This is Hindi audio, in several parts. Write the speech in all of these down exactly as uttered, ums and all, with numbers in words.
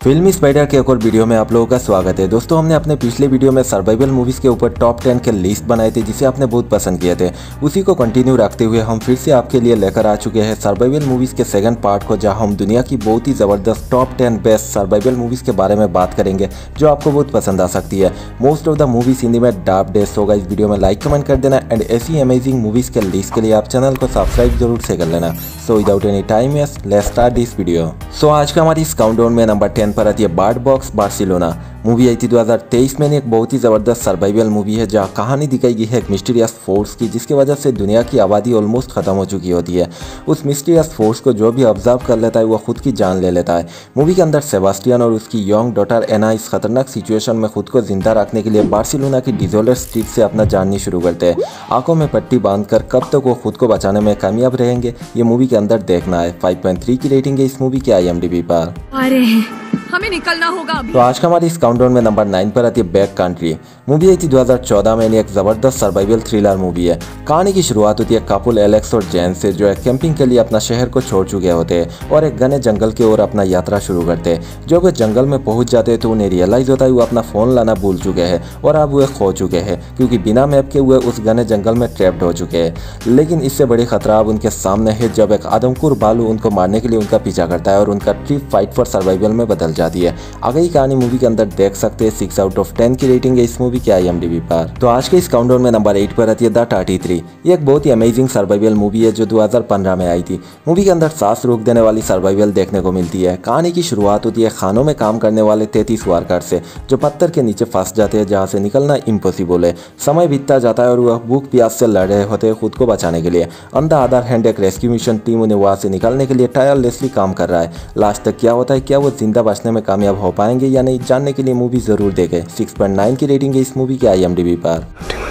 फिल्मी स्पाइडर के एक और वीडियो में आप लोगों का स्वागत है। दोस्तों, हमने अपने पिछले वीडियो में सर्वाइवल मूवीज़ के ऊपर टॉप टेन के लिस्ट बनाए थे जिसे आपने बहुत पसंद किए थे। उसी को कंटिन्यू रखते हुए हम फिर से आपके लिए लेकर आ चुके हैं सर्वाइवल मूवीज़ के सेकंड पार्ट को, जहां हम दुनिया की बहुत ही ज़बरदस्त top ten best survival movies के बारे में बात करेंगे जो आपको बहुत पसंद आ सकती है। Most of the movies Hindi में डब डेस्ट होगा। इस वीडियो में लाइक कमेंट कर देना एंड ऐसी अमेजिंग मूवीज़ के लिस्ट के लिए आप चैनल को सब्सक्राइब जरूर से कर लेना। So without any time waste let's start this video. So आज का हमारी इस काउंटडाउन में नंबर टेन पर आती है बर्ड बॉक्स बार्सिलोना। मूवी आई थी दो हज़ार तेईस में। एक बहुत ही ज़बरदस्त सर्वाइवल मूवी है जहाँ कहानी दिखाई गई है एक मिस्टीरियस फोर्स की, जिसकी वजह से दुनिया की आबादी ऑलमोस्ट ख़त्म हो चुकी होती है। उस मिस्टीरियस फोर्स को जो भी ऑब्जर्व कर लेता है वो खुद की जान ले लेता है। मूवी के अंदर सेबास्टियन और उसकी यंग डॉटर एना इस खतरनाक सिचुएशन में खुद को जिंदा रखने के लिए बार्सिलोना की डिजोलर स्ट्रीट से अपना जाननी शुरू करते हैं। आंखों में पट्टी बांधकर कब तक वो खुद को बचाने में कामयाब रहेंगे, ये मूवी के अंदर देखना है। फाइव पॉइंट थ्री की रेटिंग है इस मूवी के आई एम डी बी पर। आ रहे हैं, हमें निकलना होगा अभी। तो आज का हमारी इस काउंटडाउन में नंबर नाइन पर आती है बैक कंट्री। मूवी आई थी दो हज़ार चौदह में। एक जबरदस्त सर्वाइवल थ्रिलर मूवी है। कहानी की शुरुआत होती है कपल एलेक्स और जैन से, जो एक कैंपिंग के लिए अपना शहर को छोड़ चुके होते हैं और एक घने जंगल की ओर अपना यात्रा शुरू करते हैं। जब वे जंगल में पहुंच जाते हैं तो उन्हें रियलाइज होता है वो अपना फोन लाना भूल चुके हैं और अब वे खो चुके हैं, क्योंकि बिना मैप के हुए उस घने जंगल में ट्रैप्ड हो चुके हैं। लेकिन इससे बड़ी खतरा अब उनके सामने है जब एक आदमखोर भालू उनको मारने के लिए उनका पीछा करता है और उनका ट्रिप फाइट फॉर सर्वाइवल में बदल जाती है। आगे की कहानी मूवी के अंदर देख सकते हैं। सिक्स आउट ऑफ टेन की रेटिंग है इस मूवी के आई एम डी बी पर। तो आज के इस काउंटडाउन में नंबर एट पर आती है द थर्टी थ्री। ये एक बहुत ही अमेजिंग सर्वाइवल मूवी है जो दो हज़ार पंद्रह में आई थी। मूवी के अंदर सांस रोक देने वाली सर्वाइवल देखने को मिलती है। कहानी की शुरुआत होती है खानों में काम करने वाले तैंतीस वर्कर्स से, जो पत्थर के नीचे फंस जाते हैं जहाँ से निकलना इम्पॉसिबल है। समय बीतता जाता है और वह भूख प्यास से लड़ रहे होते हैं खुद को बचाने के लिए। ऑन द अदर हैंड एक रेस्क्यू मिशन टीम उन्हें वहाँ से निकालने के लिए टायरलेसली काम कर रहा है। लास्ट तक क्या होता है, क्या वो जिंदा बचने में कामयाब हो पाएंगे या नहीं, जानने के लिए मूवी जरूर देखें। सिक्स पॉइंट नाइन की रेटिंग है इस मूवी के आई एम डी बी पर।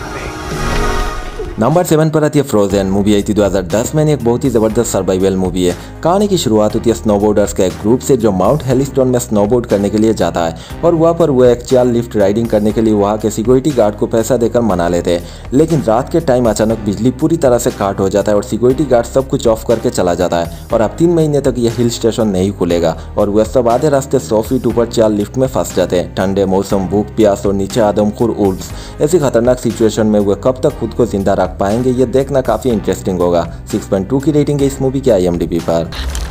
नंबर सेवन पर आती है फ्रोजन। मूवी आई थी दो हज़ार दस में। एक बहुत ही ज़बरदस्त सर्वाइवल मूवी है। कहानी की शुरुआत होती है स्नोबोर्डर्स के एक ग्रुप से जो माउंट हेलिस्टोन में स्नोबोर्ड करने के लिए जाता है और वहाँ पर वो एक चेयर लिफ्ट राइडिंग करने के लिए वहाँ के सिक्योरिटी गार्ड को पैसा देकर मना लेते हैं। लेकिन रात के टाइम अचानक बिजली पूरी तरह से काट हो जाता है और सिक्योरिटी गार्ड सब कुछ ऑफ करके चला जाता है और अब तीन महीने तक यह हिल स्टेशन नहीं खुलेगा और वह सब आधे रास्ते सौ फीट ऊपर चेयर लिफ्ट में फंस जाते हैं। ठंडे मौसम, भूख प्यास और नीचे आदमखोर उल्फ्स, ऐसी खतरनाक सिचुएशन में वह कब तक खुद को जिंदा रख पाएंगे, ये देखना काफी इंटरेस्टिंग होगा। सिक्स पॉइंट टू की रेटिंग है इस मूवी के आई एम डी बी पर।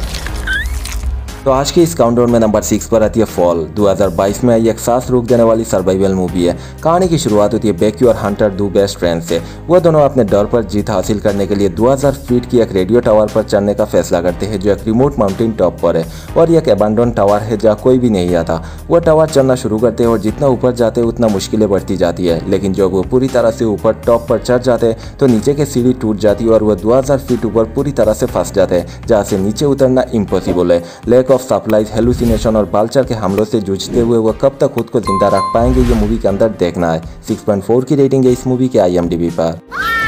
तो आज के इस काउंटडाउन में नंबर सिक्स पर आती है फॉल। दो हज़ार बाईस में आई एक सांस रोक देने वाली सर्वाइवल मूवी है। कहानी की शुरुआत होती है बेकी और हंटर, दो बेस्ट फ्रेंड से। वह दोनों अपने डर पर जीत हासिल करने के लिए दो हज़ार फीट की एक रेडियो टावर पर चढ़ने का फैसला करते हैं जो एक रिमोट माउंटेन टॉप पर है और एक एबंडन टावर है जहाँ कोई भी नहीं आता। वह टावर चढ़ना शुरू करते हैं और जितना ऊपर जाते हैं उतना मुश्किलें बढ़ती जाती है। लेकिन जब वो पूरी तरह से ऊपर टॉप पर चढ़ जाते हैं तो नीचे की सीढ़ी टूट जाती है और वह दो हज़ार फीट ऊपर पूरी तरह से फंस जाते हैं जहाँ से नीचे उतरना इम्पॉसिबल है। लैक ऑफ सप्लाईज, हेलुसिनेशन और बालचर के हमलों से जूझते हुए वो कब तक खुद को जिंदा रख पाएंगे, ये मूवी के अंदर देखना है। सिक्स पॉइंट फोर की रेटिंग है इस मूवी के आई एम डी बी पर।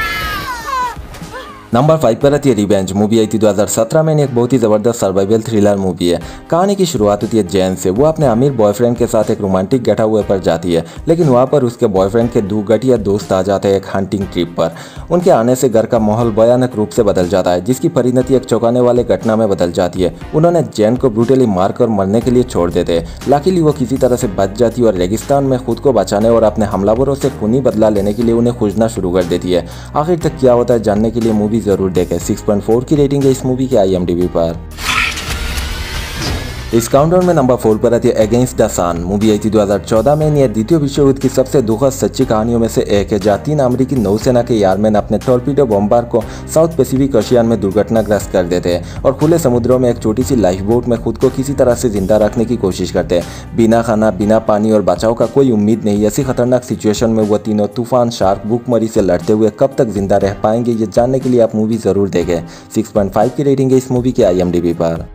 नंबर फाइव पर आती है रिवेंज। मूवी आई थी दो हज़ार सत्रह में। एक बहुत ही ज़बरदस्त सर्वाइवल थ्रिलर मूवी है। कहानी की शुरुआत होती है जैन से। वो अपने अमीर बॉयफ्रेंड के साथ एक रोमांटिक गेट अवे पर जाती है, लेकिन वहाँ पर उसके बॉयफ्रेंड के दो घटिया दोस्त आ जाते हैं एक हंटिंग ट्रिप पर। उनके आने से घर का माहौल भयानक रूप से बदल जाता है, जिसकी परिणति एक चौंकाने वाले घटना में बदल जाती है। उन्होंने जैन को ब्रूटली मारकर मरने के लिए छोड़ देते हैं। लाकीली वो किसी तरह से बच जाती है और रेगिस्तान में खुद को बचाने और अपने हमलावरों से खूनी बदला लेने के लिए उन्हें खोजना शुरू कर देती है। आखिर तक क्या होता है जानने के लिए मूवी जरूर देखें। सिक्स पॉइंट फोर की रेटिंग है इस मूवी के आई एम डी बी पर। इस काउंटडाउन में नंबर फोर पर आती है अगेंस्ट द सन। मूवी आई थी दो हज़ार चौदह में। यह द्वितीय विश्व युद्ध की सबसे दुखद सच्ची कहानियों में से एक है, जहाँ तीन अमेरिकी नौसेना के यारमैन अपने टॉर्पीडो बॉम्बर को साउथ पैसिफिक ओशियन में दुर्घटनाग्रस्त कर देते हैं और खुले समुद्रों में एक छोटी सी लाइफ बोट में खुद को किसी तरह से जिंदा रखने की कोशिश करते हैं। बिना खाना, बिना पानी और बचाव का कोई उम्मीद नहीं। ऐसी खतरनाक सिचुएशन में वो तीनों तूफान, शार्क, भूखमरी से लड़ते हुए कब तक जिंदा रह पाएंगे, ये जानने के लिए आप मूवी जरूर देखें। सिक्स पॉइंट फाइव की रेटिंग है इस मूवी के आई एम डी बी पर।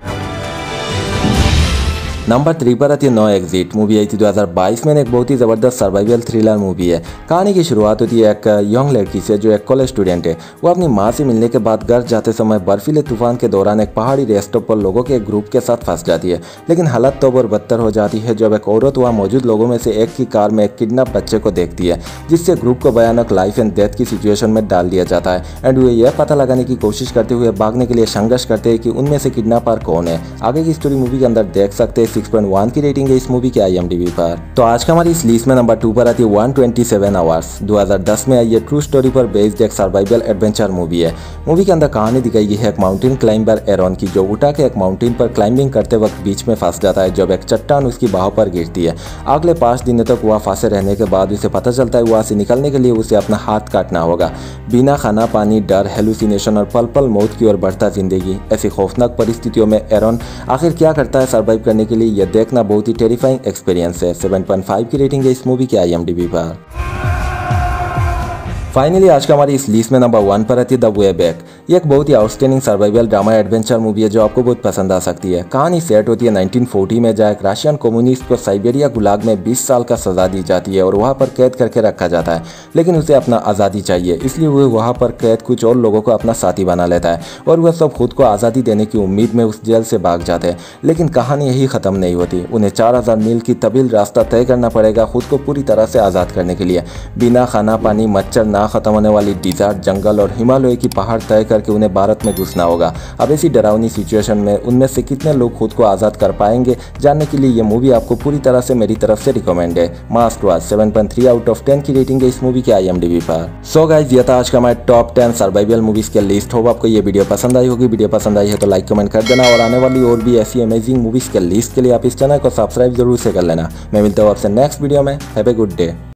नंबर थ्री पर आती है नो एग्जिट। मूवी आई थी दो हज़ार बाईस में। एक बहुत ही ज़बरदस्त सर्वाइवल थ्रिलर मूवी है। कहानी की शुरुआत होती है एक यंग लड़की से जो एक कॉलेज स्टूडेंट है। वो अपनी माँ से मिलने के बाद घर जाते समय बर्फीले तूफान के दौरान एक पहाड़ी रेस्ट स्टॉप पर लोगों के एक ग्रुप के साथ फंस जाती है। लेकिन हालत तो और बदतर हो जाती है जब एक औरत वहाँ मौजूद लोगों में से एक की कार में एक किडनैप बच्चे को देखती है, जिससे ग्रुप को भयानक लाइफ एंड डेथ की सिचुएशन में डाल दिया जाता है एंड वे यह पता लगाने की कोशिश करते हुए भागने के लिए संघर्ष करते हैं कि उनमें से किडनैपर कौन है। आगे की स्टोरी मूवी के अंदर देख सकते हैं। सिक्स पॉइंट वन की रेटिंग है इस मूवी के आई एम डी बी पर। तो आज का हमारी इस लिस्ट में नंबर टू पर आती है वन ट्वेंटी सेवन आवर्स। दो हज़ार दस में आई ये ट्रू स्टोरी पर बेस्ड एक सर्वाइवल एडवेंचर मूवी है। मूवी के अंदर कहानी दिखाई गई है एक माउंटेन क्लाइंबर एरॉन की, जो उठा के एक माउंटेन पर क्लाइंबिंग करते वक्त बीच में फंस जाता है जब एक चट्टान उसकी बाहों पर गिरती है। अगले पाँच दिनों तक वह फंसे रहने के बाद उसे पता चलता है वहाँ से निकलने के लिए उसे अपना हाथ काटना होगा। बिना खाना पानी, डर, हेलुसिनेशन और पल पल मौत की ओर बढ़ता जिंदगी। ऐसी खौफनाक परिस्थितियों में एरॉन आखिर क्या करता है सर्वाइव करने के लिए, यह देखना बहुत ही टेरिफाइंग एक्सपीरियंस है। सेवन पॉइंट फाइव की रेटिंग है इस मूवी के आई एम डी बी पर। फाइनली आज का हमारी इस लिस्ट में नंबर वन पर आती है द वे बैक। ये एक बहुत ही outstanding survival drama adventure movie है जो आपको बहुत पसंद आ सकती है। कहानी सेट होती है नाइनटीन फोर्टी में, जहाँ एक रशियन कम्युनिस्ट को साइबेरिया गुलाग में बीस साल का सजा दी जाती है और वहाँ पर कैद करके रखा जाता है, लेकिन उसे अपना आज़ादी चाहिए, इसलिए वह वहाँ पर कैद कुछ और लोगों को अपना साथी बना लेता है और वह सब खुद को आज़ादी देने की उम्मीद में उस जेल से भाग जाते हैं। लेकिन कहानी यही ख़त्म नहीं होती, उन्हें चार हज़ार मील की तवील रास्ता तय करना पड़ेगा खुद को पूरी तरह से आज़ाद करने के लिए। बिना खाना पानी, मच्छर, ना ख़त्म होने वाली डिज़ार्ट, जंगल और हिमालय की पहाड़ तय करके उन्हें भारत में घुसना होगा। अब ऐसी डरावनी सिचुएशन में उनमें से कितने लोग खुद को आज़ाद कर पाएंगे, जानने के लिए ये मूवी आपको पूरी तरह से मेरी तरफ से रिकमेंड है। Must watch seven point three out of ten की रेटिंग है इस मूवी के आई एम डी बी पर। सो गाइस, ये था आज का हमारे टॉप टेन सर्वाइवल मूवीज के लिस्ट। होप आपको ये वीडियो पसंद आई होगी। वीडियो पसंद आई है तो लाइक कमेंट कर देना और आने वाली और भी ऐसी अमेजिंग मूवीज के लिस्ट के लिए आप इस चैनल को सब्सक्राइब जरूर से कर लेना। मैं मिलता हूँ आपसे नेक्स्ट वीडियो में। Have a good day.